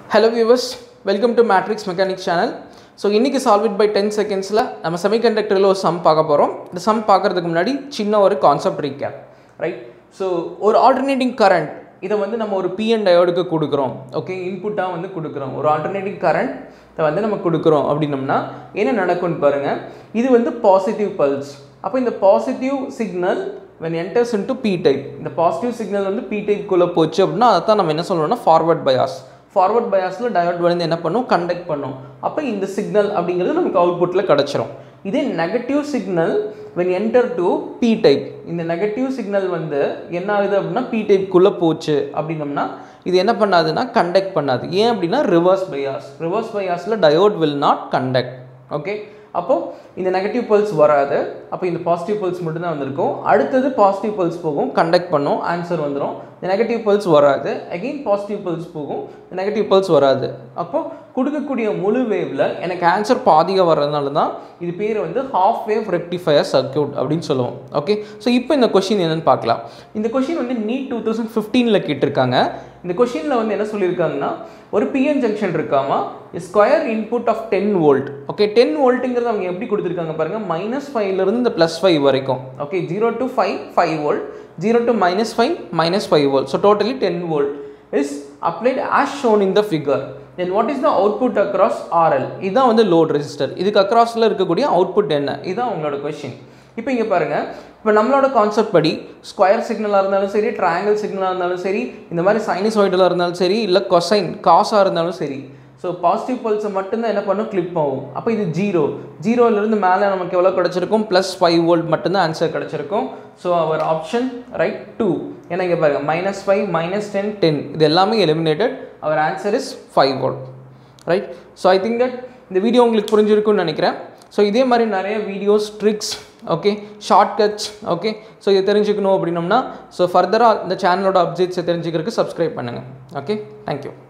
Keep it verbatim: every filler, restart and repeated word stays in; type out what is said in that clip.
Hello viewers, welcome to Matrix Mechanics channel. So இன்னைக்கு solve it by ten secondsல நம்ம semiconductorல ஒரு sum பார்க்க போறோம். இந்த sum பார்க்கிறதுக்கு முன்னாடி சின்ன ஒரு concept recap, right? So ஒரு alternating current இத வந்து நம்ம ஒரு P N diode கொடுக்கிறோம். ஓகே, இன்புட்டா வந்து கொடுக்கிறோம். ஒரு alternating current இத வந்து நம்ம கொடுக்கிறோம் அப்படினம்னா என்ன நடக்கும்னு பாருங்க. இது வந்து positive pulse. அப்ப இந்த positive signal when enters into P type, இந்த positive signal வந்து P type குள்ள போச்சு அப்படினா அத தான் நம்ம என்ன சொல்றோம்னா forward bias. Forward bias ல diode வந்து என்ன பண்ணும், conduct பண்ணும். அப்ப இந்த signal அப்படிங்கிறது நமக்கு அவுட்புட்ல கிடைச்சிரும். இதே negative signal when enter to P type, இந்த negative signal வந்து என்ன ஆகுது அப்படினா P type குள்ள போச்சு அப்படினம்னா இது என்ன பண்ணாதுன்னா conduct பண்ணாது. ஏன் அப்படினா reverse bias. Reverse bias ல diode will not conduct. Okay, அப்போ இந்த நெகட்டிவ் பல்ஸ் வராது. அப்போ இந்த பாசிட்டிவ் பல்ஸ் மட்டும் தான் வந்திருக்கும். அடுத்தது பாசிட்டிவ் பல்ஸ் போகும், கண்டக்ட் பண்ணும், ஆன்சர் வந்துடும். இந்த நெகட்டிவ் பல்ஸ் வராது, அகெயின் பாசிட்டிவ் பல்ஸ் போகும், இந்த நெகட்டிவ் பல்ஸ் வராது. அப்போ கொடுக்கக்கூடிய முழு வேவ்ல எனக்கு ஆன்சர் பாதியாக வர்றதுனால தான் இது பேர் வந்து ஹாஃப் வேவ் ரெக்டிஃபயர் சர்க்யூட் அப்படின்னு சொல்லுவோம். ஓகே, ஸோ இப்போ இந்த கொஷின் என்னன்னு பார்க்கலாம். இந்த கொஷின் வந்து நீட் டூ தௌசண்ட் ஃபிஃப்டீனில் கேட்டிருக்காங்க. இந்த கொஷினில் வந்து என்ன சொல்லியிருக்காங்கன்னா, ஒரு பிஎன் ஜங்ஷன் இருக்காமா, square input of ten volt. Okay, ten வோல்ட்டுங்கிறது அவங்க எப்படி கொடுத்துருக்காங்க பாருங்க, மைனஸ் ஃபைவ்லேருந்து இந்த ப்ளஸ் ஃபைவ் வரைக்கும். Okay, zero to five five volt, zero to minus five minus five volt. So totally ten volt is applied as shown in the figure. Then what is the output across R L? இதுதான் வந்து load resistor. இதுக்கு அக்ராஸில் இருக்கக்கூடிய output என்ன, இதுதான் உங்களோட question. இப்போ இங்கே பாருங்கள், இப்போ நம்மளோட கான்செப்ட் படி ஸ்கொயர் சிக்னலாக இருந்தாலும் சரி, ட்ரையாங்கிள் சிக்னலாக இருந்தாலும் சரி, இந்த மாதிரி சைனசாய்டலாக இருந்தாலும் சரி, இல்லை கொசைன் காசாக இருந்தாலும் சரி, ஸோ பாசிட்டிவ் பல்ஸை மட்டும்தான் என்ன பண்ணும், கிளிப் ஆகும். அப்போ இது ஜீரோ, ஜீரோலேருந்து மேலே நமக்கு எவ்வளோ கிடச்சிருக்கும், ப்ளஸ் ஃபைவ் வோல்ட் மட்டும்தான் ஆன்சர் கிடச்சிருக்கும். ஸோ அவர் ஆப்ஷன் ரைட் டூ. ஏன்னா இங்கே பாருங்கள், minus five minus ten ten இது எல்லாமே எலிமினேட்டட். அவர் answer is five volt, right? So I think that இந்த வீடியோ உங்களுக்கு புரிஞ்சிருக்குன்னு நினைக்கிறேன். ஸோ இதே மாதிரி நிறைய videos, tricks, okay, shortcuts, okay, so இதை தெரிஞ்சுக்கணும் அப்படின்னோம்னா ஸோ ஃபர்தராக இந்த சேனலோட அப்டேட்ஸை தெரிஞ்சுக்கிறதுக்கு சப்ஸ்கிரைப் பண்ணுங்கள். Okay, thank you.